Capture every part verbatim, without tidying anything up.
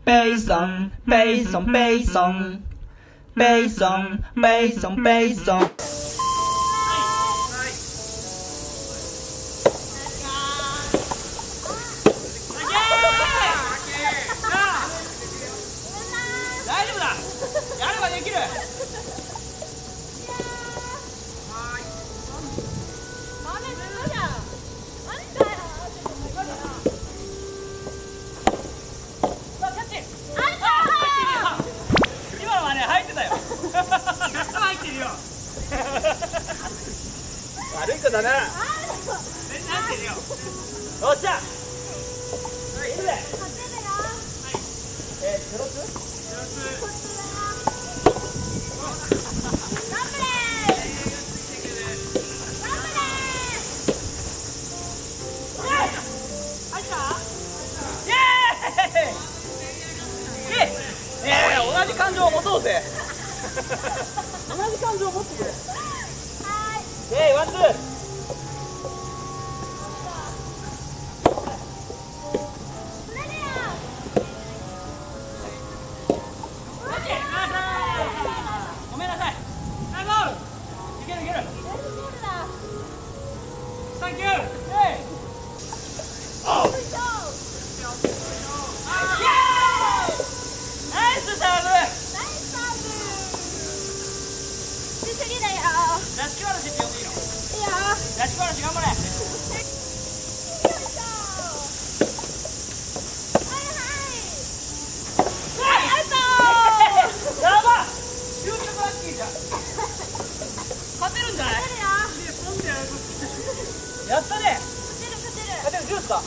背诵背诵背诵背诵背诵背诵。 大丈夫だ。やればできる。今のはね入ってたよ。ひゃく入ってるよ。悪い子だな。入ってるよ。よっしゃ。いるね。えー、クロス？クロス。同じ感情を持とうぜ。同じ感情を持ってくれ。はい。えい、ワンツー。ごめんなさい。ナイスボール。いけるいける。サンキュー。えい。おう。ナイスサーブ。ラシキワラシって呼んでいいの？いいよ。ラシキワラシ頑張れ。はいはい。やば。究極ラッキーじゃん。勝てるんじゃない？やったね。勝てる勝てる。勝てるジュースか。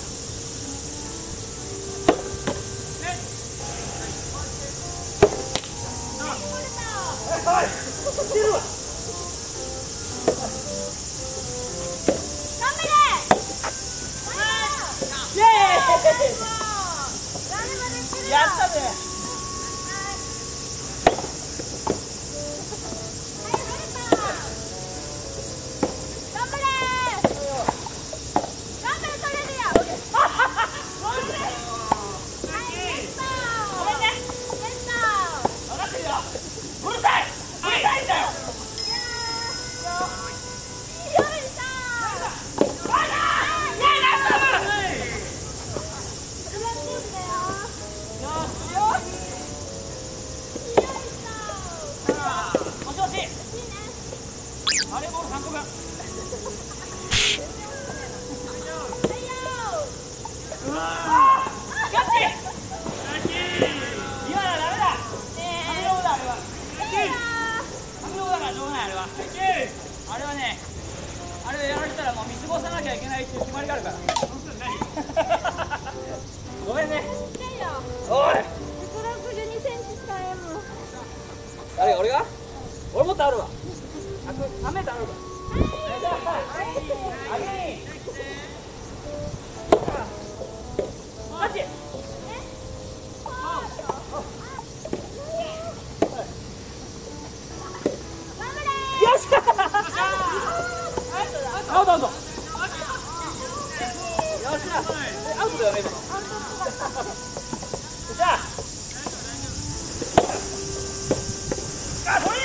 はい。いけるわ。やったね。頑張れ。頑張れ取れるよ。ごめんね。分かってるよ。うるさい。うるさいんだよ。あれボールさんこぶん。うわーガチ。今のはダメだ。神ローだあれは。神ローだからしょうがないあれは。あれはね、あれをやられたらもう見過ごさなきゃいけないっていう決まりがあるから。ごめんね。おい。ひゃくろくじゅうにセンチしかえんもん。誰が俺が？俺もっとあるわ。さんメートルあるわ。あげに。マジ。よっしゃ。アウトアウト。よっしゃ。アウトだよね今の。よっしゃ。あ、これ。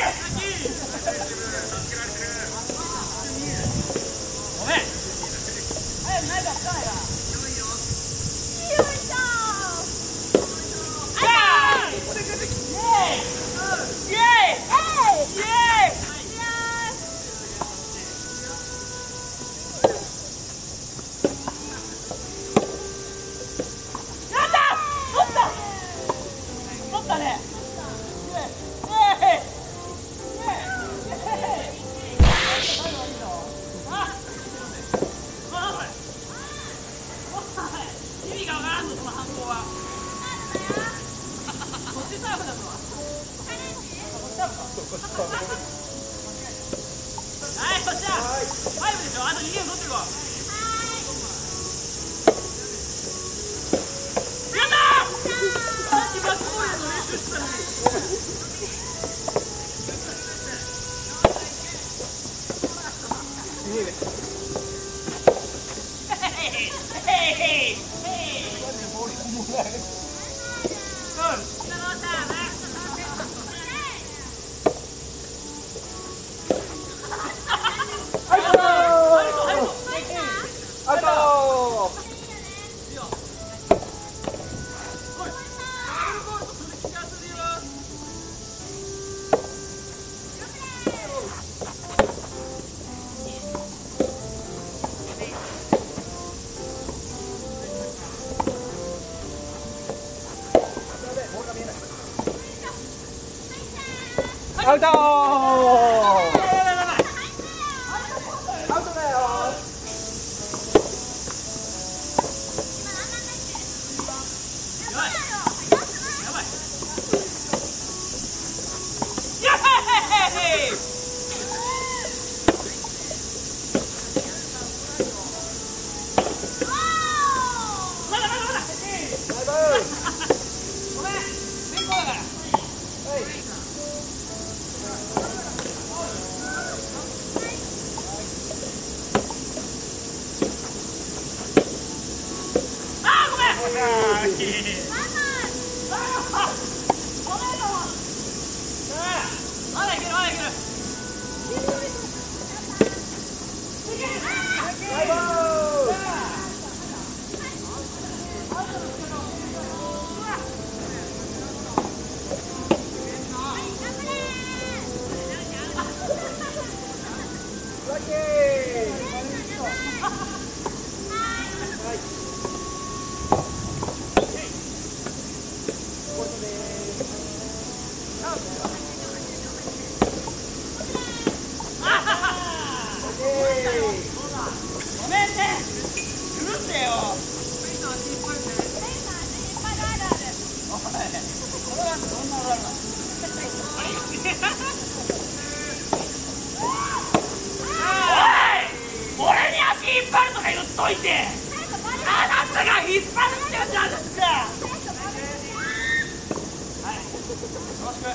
ごめん。早くないからつかないから。よいしょ。あー。イエーイ。イエーイ。イエーイ。やった。取った。取ったね。イエーイ。イエーイ。意味がわからんぞその反抗は。こっちサーブだぞ。はい、そっちだ。ファイブでしょ。あとにゲーム取ってるわ。やったー。さっきバックボールの練習したのに。いいね。ヘイヘイヘイヘイ。ボールもない。 アウトー。アウトだよ。 といて、あなたが引っ張るってやつなんですか。はい、よろしく。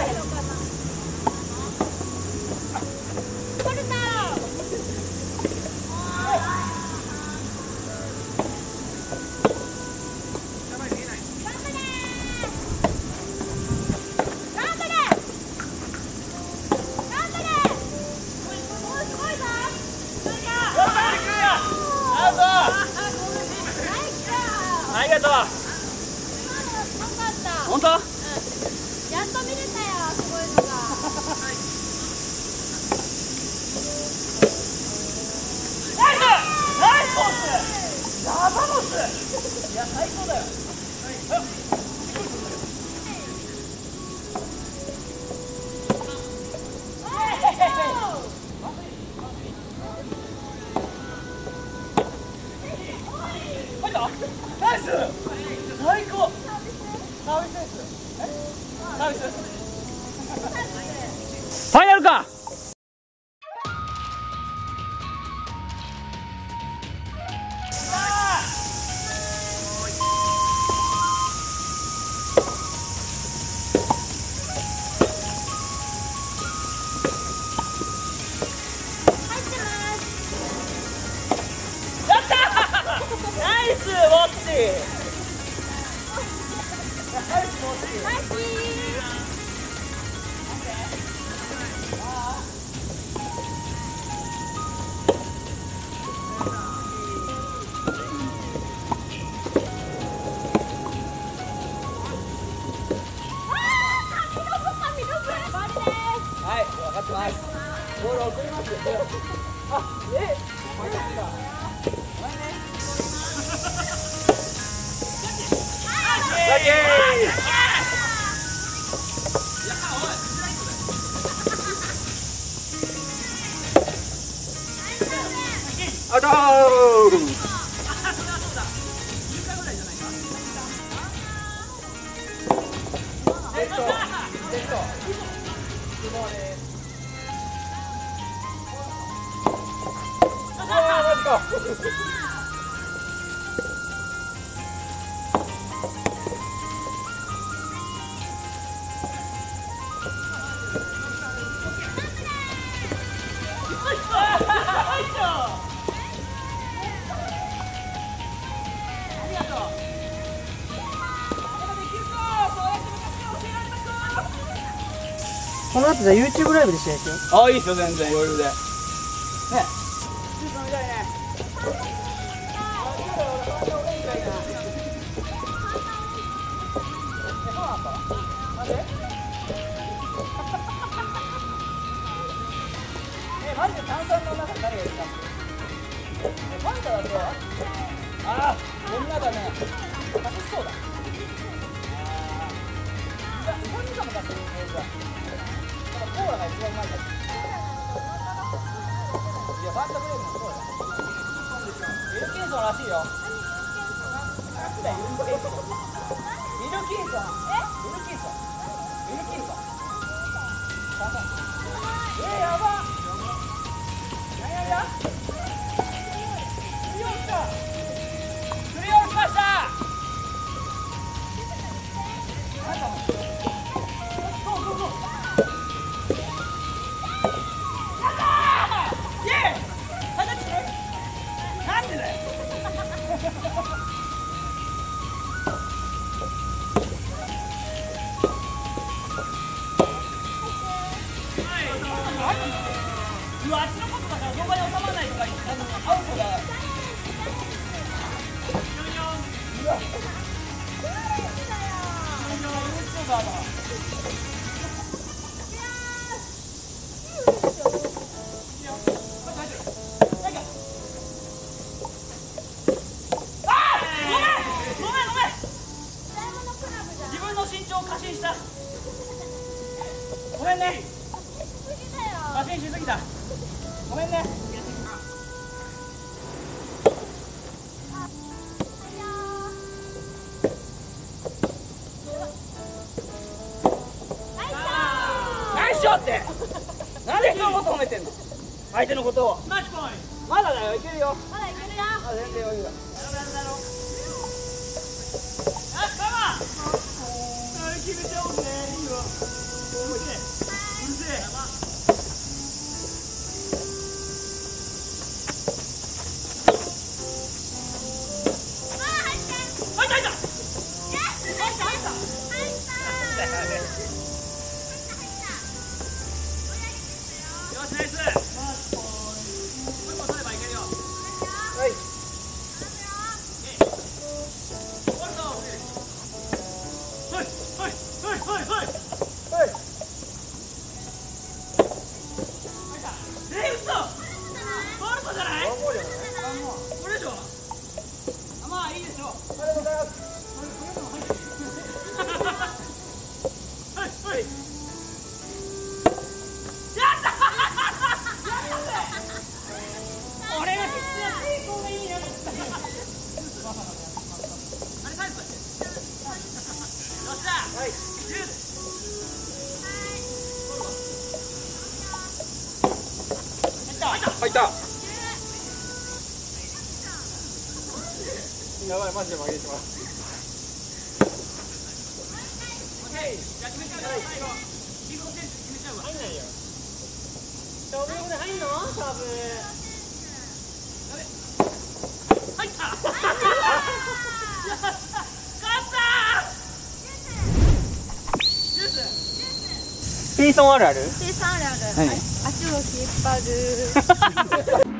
取れた。ありがとう。本当？うん。やっと見れたよ、すごいのが。ナイス！ナイスコース！ヤバモス！いや、最高だよ。はい。ナイス！最高！サービスです。え？サービス？ファイナルか！ナイスウォッチ。ナイスウォッチ。ナイス。はい、分かってます。ボール送ります。あ、え、これですか。ラッキー！アウトー！レッド！レッド！あー、マジか！ この後じゃ YouTube ライブで試合しよう。 ああ、いいっすよ、全然余裕で。ね。シュートみたいね。そうなんだ。なんで？え、マジで炭酸の中に何がいいですか？え、ファンタだと、ああ、女だね。楽しそうだ。ああ。じゃあ、日本人かも出せるつもりだ。 コーラが一番うまいから。いや、ファンタブレードもそうだ。ウィルキンソンらしいよ。なんだよ、ウィルキンソン。ウィルキンソン。ウィルキンソン。ウィルキンソン。ウィルキンソン。えー、やば。何やや。クリオン来た。クリオン来ました。なんだもん。ゴーゴーゴー。なんでだよ。うわ、あっちのことだから動画に収まらないとか言ってアウトだ。うわ、YouTuber だ。身長を過信した。ごめんね。過信しすぎた。ごめんね。ナイスショットって。なんで人のこと褒めてんの。相手のことを。マッチポイント。まだだよ、いけるよ。まだいけるよ。まだ全然余裕だ。決めちゃおうね。いいわ。うるせえ。うるせえ。ああ、入った。入った入った。入った入った。入った。よし、ナイス。もう一個取ればいけるよ。はい。入った。やばい、マジで負けてしまう。オッケー、じゃあ決めちゃうから最後。リブの選手決めちゃうわ。入んないよ。勝負で入んの？サーブ。入った。やった。勝った。ジュース。ピーソンあるある？ピーソンあるある。足を引っ張る。